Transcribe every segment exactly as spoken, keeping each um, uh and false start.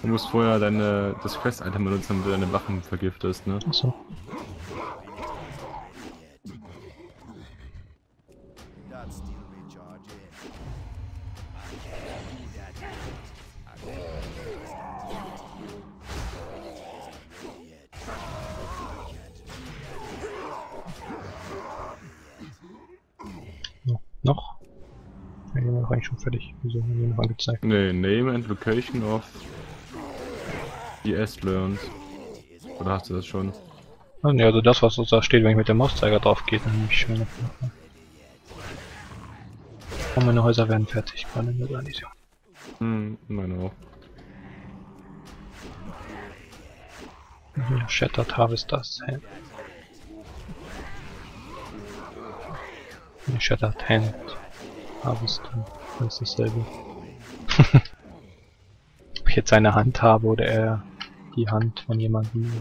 Du musst vorher deine, das Quest-Item benutzen, damit du deine Waffen vergiftest, ne? Achso. No, noch? Ja, die war eigentlich schon fertig. Wieso haben die noch angezeigt? Ne, Name and Location of the S-Learns. Oder hast du das schon? Ah, ne, also das, was da steht, wenn ich mit dem Mauszeiger drauf gehe, dann nehme ich schon. Und meine Häuser werden fertig, gerade in der Garnison. Hm, meine auch. Hier, Shattered Harvesters. Hand. Hier, Shattered Hand. Harvester. Das ist dasselbe. Ob ich jetzt seine Hand habe oder er die Hand von jemandem.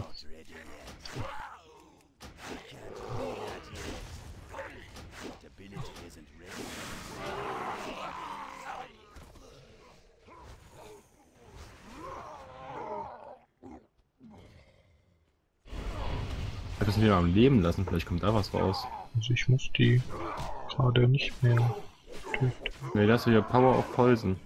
Ich das nicht mehr am Leben lassen, vielleicht kommt da was raus. Also ich muss die gerade nicht mehr töten. Ne, das ist ja Power of Poison.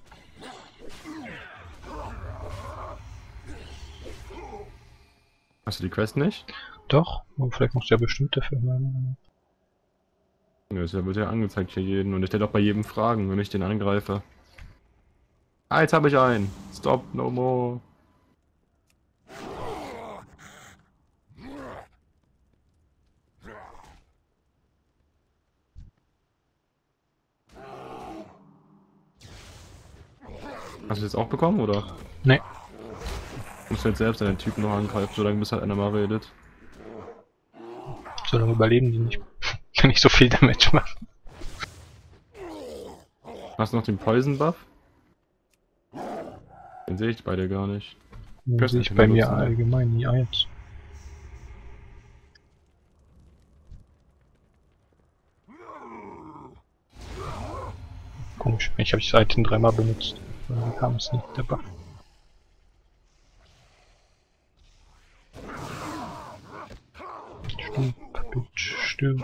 Hast du die Quest nicht? Doch, aber vielleicht muss der bestimmt dafür hören. Ja, das wird ja angezeigt hier jeden und ich stelle auch bei jedem Fragen, wenn ich den angreife. Ah, jetzt habe ich einen. Stop, no more. Hast du das auch bekommen, oder? Ne. Musst du jetzt selbst deinen Typen noch angreifen, solange bis halt einer mal redet. So lange überleben die nicht. Wenn ich so viel Damage mache. Hast du noch den Poison Buff? Den sehe ich bei dir gar nicht. Den sehe ich bei mir allgemein nie eins. Komisch, ich habe das Item dreimal benutzt. Dann kam es nicht, der Buff. Stirb, Bitch, stirb.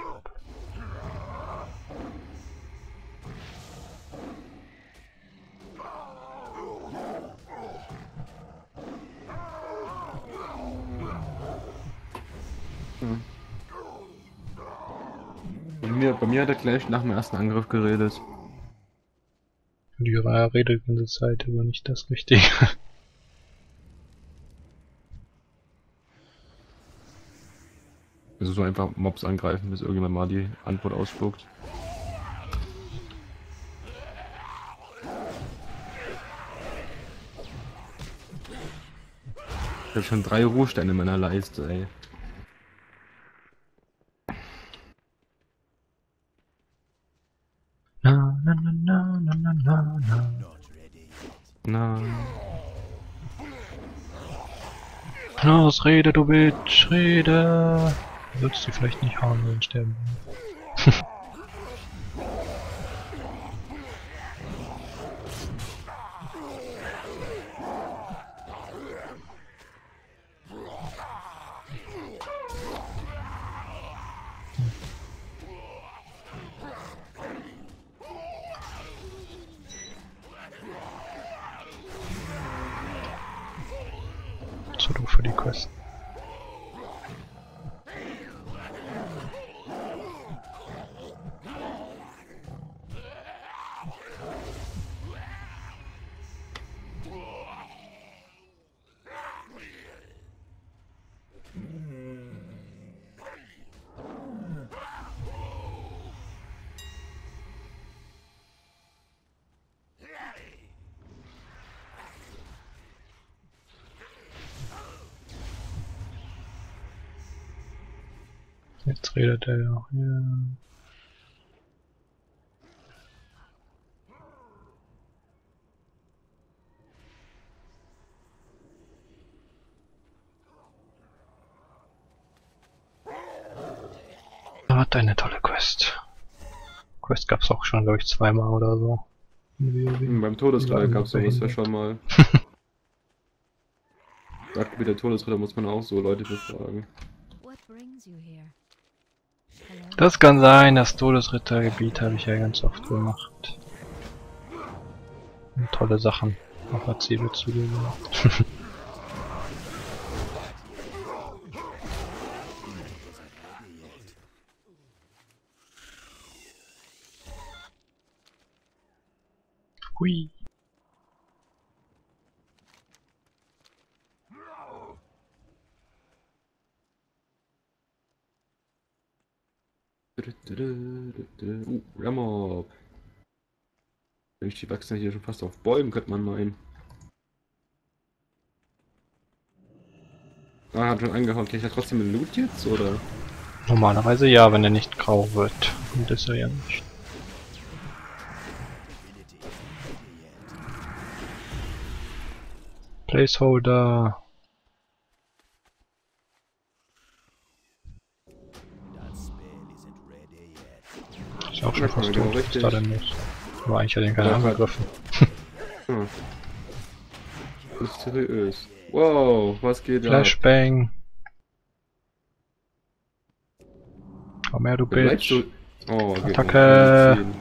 Hm. Bei mir, bei mir hat er gleich nach dem ersten Angriff geredet. Die redet die ganze Zeit, aber nicht das Richtige. Also so einfach Mobs angreifen, bis irgendjemand mal die Antwort ausspuckt. Ich habe schon drei Ruhesteine in meiner Leiste, ey. Na na na na na na na na. Na. Los, rede, du Bitch, rede! Du solltest sie vielleicht nicht hauen, sondern sterben. Zu doof für die Quest. Jetzt redet er ja. Ja. Hat eine tolle Quest. Quest gab's auch schon, glaube ich, zweimal oder so. Hm, beim Todesfall gab's sowas ja schon mal. Jagdgebiet der Todesritter muss man auch so Leute befragen. What brings you here? Hello? Das kann sein, das Todesrittergebiet habe ich ja ganz oft gemacht. Und tolle Sachen auf der Zielbezüge gemacht. Hui. Uh, Rammob. Wenn ich die wachsen hier schon fast auf Bäumen, könnte man meinen. Ah, hat schon angehauen. Krieg ich ja trotzdem den Loot jetzt, oder? Normalerweise ja, wenn er nicht grau wird. Und das ist er ja nicht. Placeholder. Ist ja auch schon Ja, fast genau, tot. Was richtig. da denn los? Aber eigentlich hat den keiner Ja, angegriffen. Hm. Mysteriös. Wow, was geht da? Flashbang. Komm her, du Bleibst Bitch. du? Oh, geht Attacke. nicht.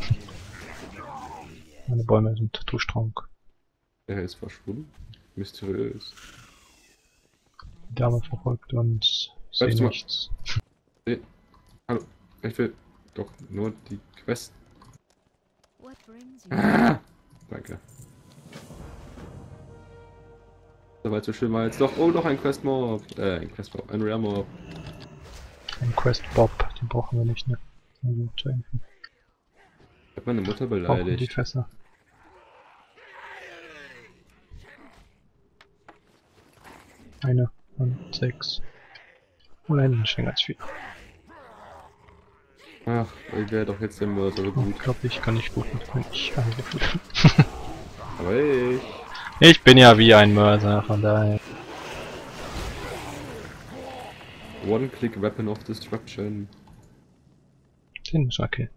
Meine Bäume sind too strong. Er ist verschwunden. Mysteriös. Die Dame verfolgt uns. Ich sehe Bleibst du mal- nichts. Hallo, ich will doch nur die Quest. What brings you? Ah, danke. Soweit so schön war jetzt doch. Oh, noch ein Quest-Mob. Äh, ein Quest-Mob. Ein Rare-Mob. Ein Quest Bob, den brauchen wir nicht, ne? Also, zu impfen. Ich hab meine Mutter Brauchen die beleidigt. Fässer. Eine und sechs. Und einen stehen ganz viel. Ach, ich wäre doch jetzt der Mörder so Oh, gut. ich glaube, ich kann nicht gut mit Mönch angegriffen. Aber ich. Ich bin ja wie ein Mörser, von daher. One-Click Weapon of Destruction. Den müssen wir killen.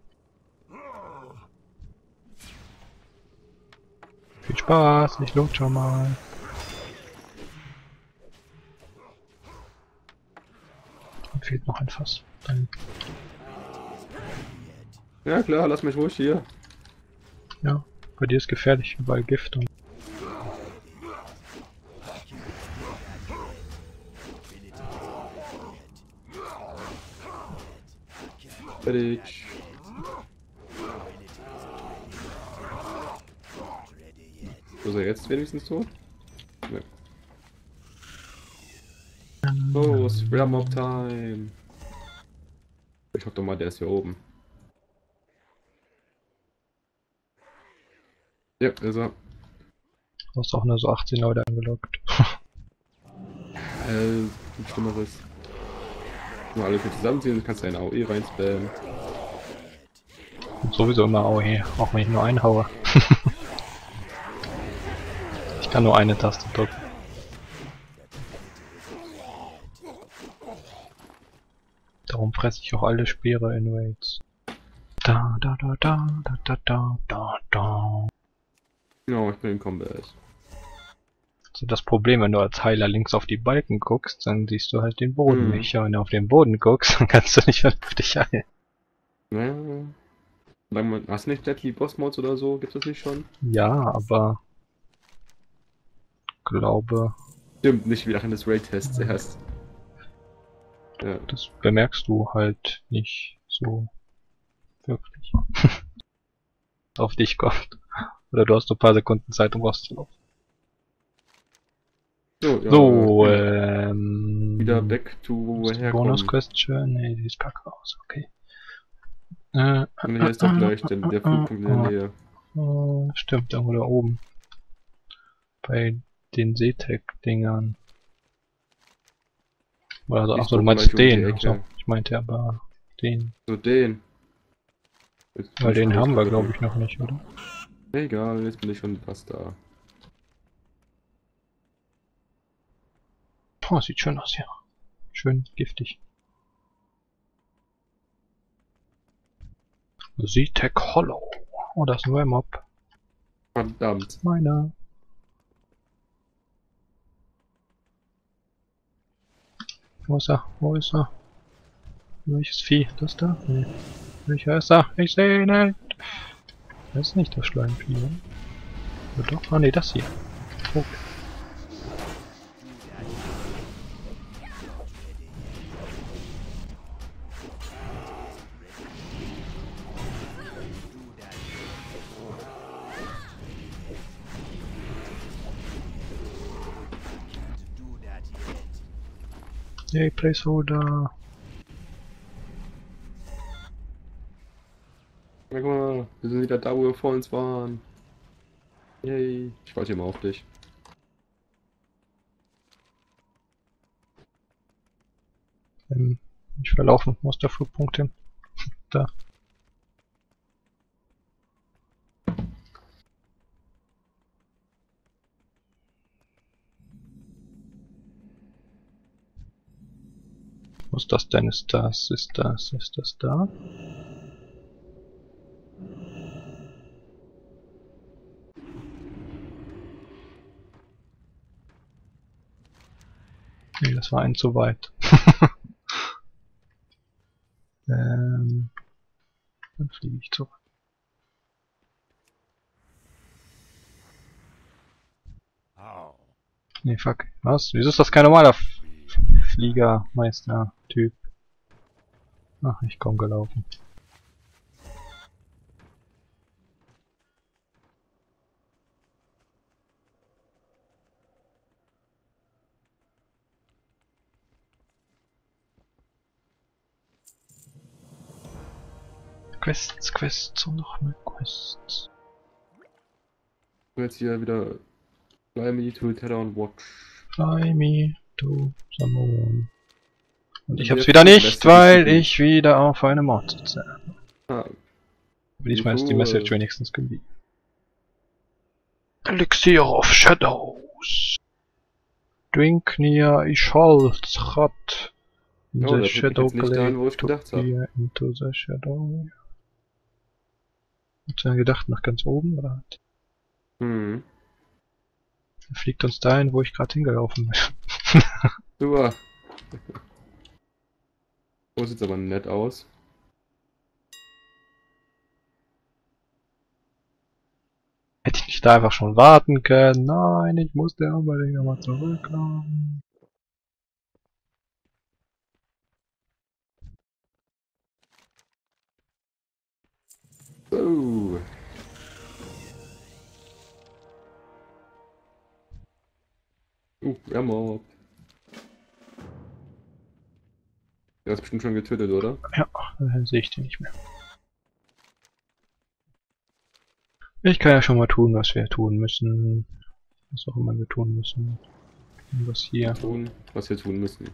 Viel Spaß, ich loot schon mal. Mir fehlt noch ein Fass. Dann, Ja klar, lass mich ruhig hier. ja, bei dir ist gefährlich, überall Gift und Fertig. Ist er jetzt wenigstens tot? Ne. Oh, es ist Rare-Mob Time. Ich hoffe doch mal, der ist hier oben. Ja, ist er. du hast auch nur so achtzehn Leute angelockt. Äh, nichts Schlimmeres. Nur alle vier zusammenziehen, kannst du eine A O E reinspammen. Und sowieso immer A O E, auch wenn ich nur einen haue. Ich kann nur eine Taste drücken. Darum fresse ich auch alle Speere in Raids. Da da da da da da da da da. Genau, ich bin in Combat. Also das Problem, wenn du als Heiler links auf die Balken guckst, dann siehst du halt den Boden Hm. nicht. Ja, wenn du auf den Boden guckst, dann kannst du nicht vernünftig heilen. Ja. Lang mal- Hast du nicht Deadly Boss Modes oder so? Gibt es nicht schon? Ja, aber glaube, Stimmt, nicht wie während des Raid-Tests erst. Ja. das bemerkst du halt nicht so wirklich. Auf dich kommt. Oder du hast nur ein paar Sekunden Zeit, um rauszulaufen. So, ja, So, äh, ähm... wieder back to ist die herkommen. Bonus-Question? Ne, die ist pack raus, okay. Äh, Und hier ist doch gleich der, der Flugpunkt in der Nähe. äh, stimmt, irgendwo da oben. Bei den Seetech-Dingern. Also, Ich achso, du guck meinst gleich um die den. Ecke. Achso, ich meinte aber den. So, den. Jetzt Weil bin den ich haben wir, schon- glaube ich, noch nicht, oder? Egal, jetzt bin ich schon fast da. Oh, sieht schön aus hier. Schön giftig. Seetech Hollow. Oh, da ist ein Waymob. Verdammt. Meiner. Wo ist er? Wo ist er? Welches Vieh? Das da? Nee. Welcher ist er? Ich sehe ihn nicht. Das ist nicht das Schleimvieh, ne? Oder doch? Ah ne, das hier. Oh. Yay, Placeholder. Ja, guck mal, wir sind wieder da, wo wir vor uns waren. Yay. Ich warte hier mal auf dich. Ähm, ich verlaufen. Wo ist der Flugpunkt hin? Da. Wo ist das denn? Ist das? Ist das? Ist das da? Nee, das war ein zu weit. ähm, dann fliege ich zurück. Nee, fuck. Was? Wieso ist das kein normaler F Fliegermeister-Typ? Ach, ich komm gelaufen. Quests, Quests und noch mehr Quests. Jetzt hier wieder Fly me to Terra und Watch. Fly me to the moon. Und ich Und hab's jetzt wieder die nicht, beste weil Disziplin. ich wieder auf einem Mod sitze. Ah, Aber diesmal ist die cool. Message wenigstens geblieben. Elixir of Shadows. Drink near Isholz Hut. In Ja, the das bringt mich shadow jetzt nicht dahin, wo ich to gedacht hab. peer into the shadow. Hast du denn gedacht, nach ganz oben oder? Hm. Er fliegt uns dahin, wo ich gerade hingelaufen bin. Super. Oh, sieht aber nett aus. Hätte ich nicht da einfach schon warten können? Nein, ich musste unbedingt nochmal zurückkommen. So. Uh, ja, Mob. Der ist bestimmt schon getötet, oder? Ja, dann sehe ich den nicht mehr. Ich kann ja schon mal tun, was wir tun müssen. Was auch immer wir tun müssen. Und was hier. Tun, was wir tun müssen.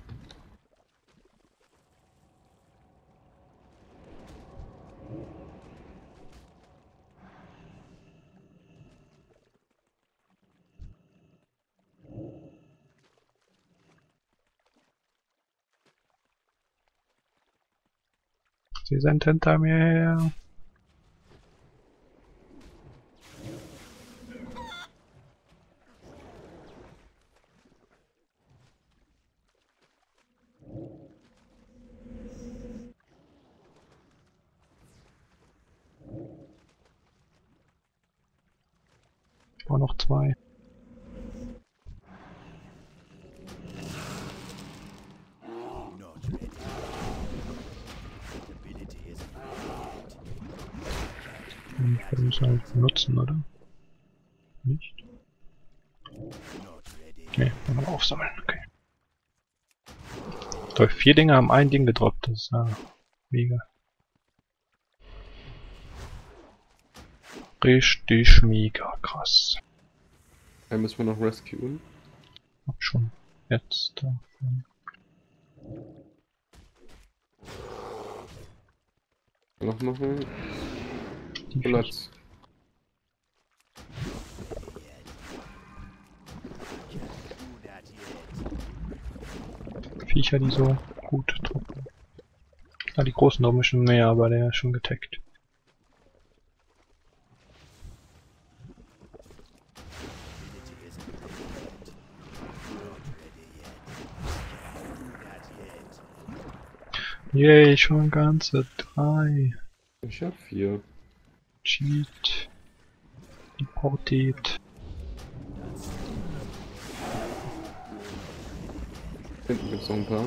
Sie sind hinter mir her. Ich brauche noch zwei. Ich werde es halt benutzen, oder? Nicht? Ne, mal aufsammeln, okay. Toll, vier Dinge haben ein Ding gedroppt, das ist ja mega. Richtig mega krass. Dann müssen wir noch rescuen. Hab schon jetzt da. Noch machen. Die Platz. Viecher, die so gut trocken. Ah, die großen da oben schon mehr, aber der ist schon getaggt. Yay, schon ganze drei. Ich hab vier. Cheat. Deported. Hinten gibt's noch ein paar.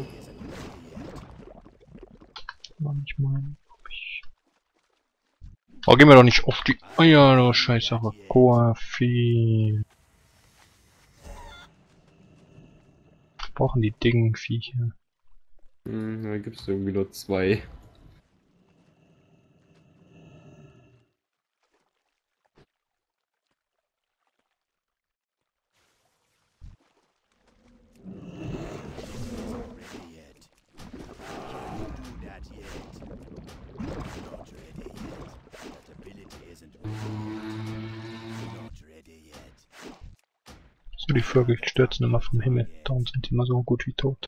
Manchmal hab ich. Oh, gehen wir doch nicht auf die Eier, du Scheißsache. Koafi. Brauchen die dicken Viecher. Hm, da gibt's irgendwie nur zwei. So, die Vögel stürzen immer vom Himmel. Darum sind die immer so gut wie tot.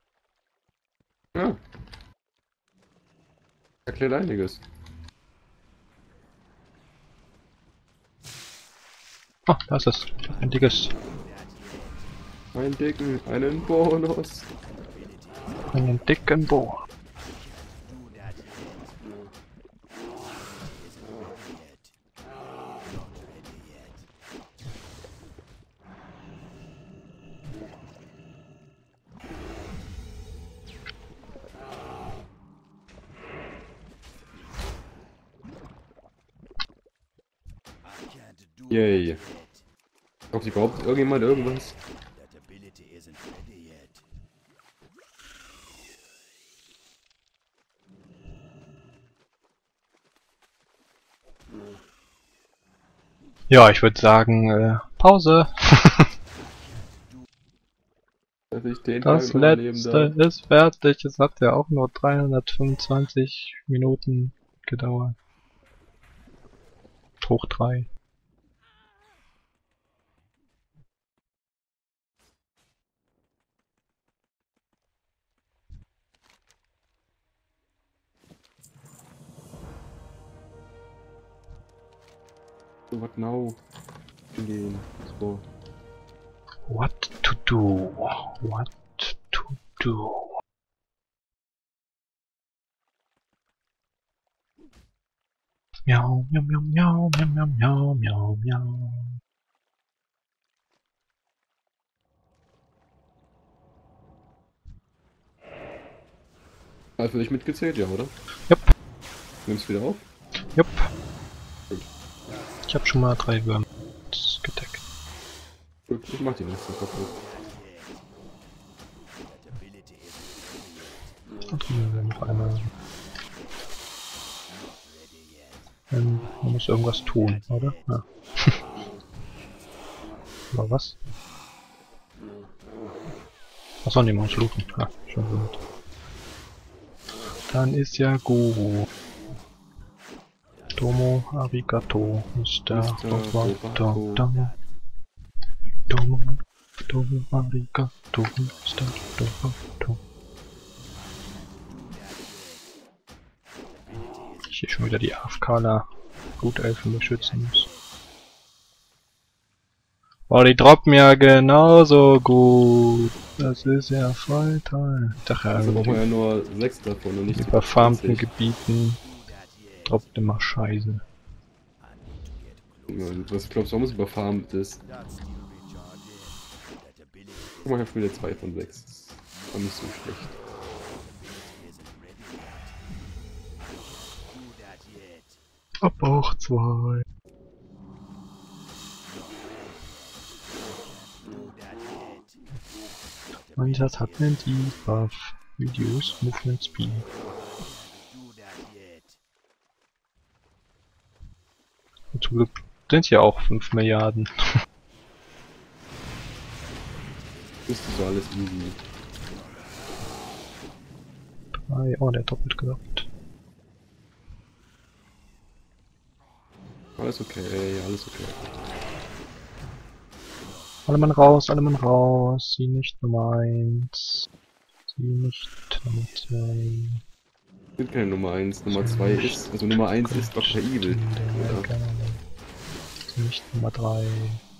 Ja. Erklärt einiges. Oh, da ist es. Ein dickes. Einen dicken, einen Bonus. Einen dicken Bohr. Yay. Braucht überhaupt irgendjemand irgendwas? Ja, ich würde sagen, äh, Pause. Dass ich den Das Teil übernehmen letzte darf. ist fertig. Es hat ja auch nur dreihundertfünfundzwanzig Minuten gedauert. Hoch drei. So, what now? Gehen. So. What to do? What to do? Miau, miau, miau, miau, miau, miau, miau, miau, miau. Hast du dich mitgezählt, ja, oder? Jupp. Nimmst wieder auf? Jupp. Gut. Ich hab schon mal drei Würmer gedeckt. Gut, ich mach die nächste kaputt. Und hier wir noch einmal. Ähm, man muss irgendwas tun, oder? Ja. Aber was? Achso, ne, man muss looten. Ah, schon gut. Dann ist ja gut. Domo arigato, Mister Roboto. Domo, Domo, Domo arigato, Mister Roboto. Ich hier schon wieder die AFKler Blutelfen beschützen muss. Oh, die droppen ja genauso gut. Das ist ja voll toll. Ich dachte, Also brauchen wir ja, ja nur sechs davon und nicht in überfarmten zwanzig. Gebieten droppt immer Scheiße. Ja, was glaubst du, warum es überfarmt ist? Guck mal, ich hab schon wieder zwei von sechs. Das war nicht so schlecht. Ab auch zwei. Und das hat einen Debuff. Reduce Movement Speed. Und zum Glück sind ja auch fünf Milliarden. Ist so alles easy. drei, oh, der hat doppelt gedoppt. Alles okay, alles okay. Alle Mann raus, alle Mann raus. Sie nicht Nummer eins. Sie nicht Nummer zwei. Es gibt keine Nummer eins. Nummer zwei ist, also Nummer eins ist Doktor Evil. Ja. Sie nicht Nummer drei.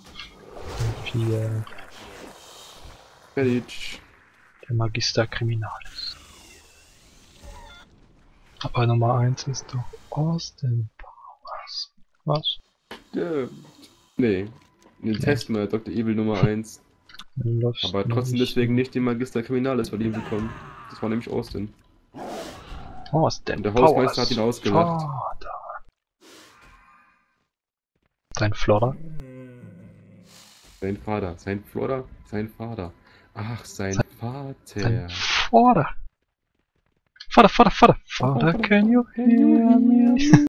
vier. Fertig. Der Magister Criminalis. Aber Nummer eins ist doch Austin Powers. Was? Ja. Nee. Den testen wir, Doktor Evil Nummer eins. Läuft Aber trotzdem nicht. deswegen nicht den Magister Criminalis von ihm bekommen. Das war nämlich Austin. Austin Und der Powers. Hausmeister hat ihn ausgelacht. Vater. Sein Flodder? Sein Vater. Sein Flodder? Sein Vater. Ach, sein, Sein- Vater. Sein Vater. Vater, Vater, Vater. Vater, can you hear me?